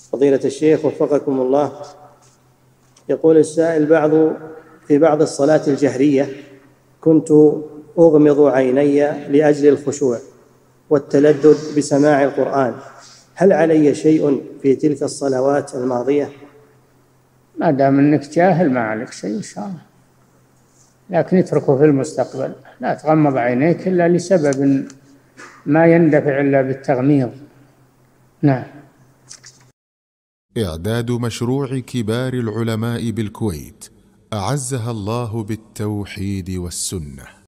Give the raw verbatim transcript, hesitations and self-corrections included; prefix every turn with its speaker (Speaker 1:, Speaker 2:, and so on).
Speaker 1: فضيلة الشيخ وفقكم الله، يقول السائل: بعض في بعض الصلاة الجهرية كنت أغمض عيني لأجل الخشوع والتلذذ بسماع القرآن، هل علي شيء في تلك الصلوات الماضية؟
Speaker 2: ما دام أنك جاهل ما عليك شيء إن شاء الله، لكن اتركه في المستقبل، لا تغمض عينيك إلا لسبب ما يندفع إلا بالتغميض. نعم.
Speaker 3: إعداد مشروع كبار العلماء بالكويت أعزها الله بالتوحيد والسنة.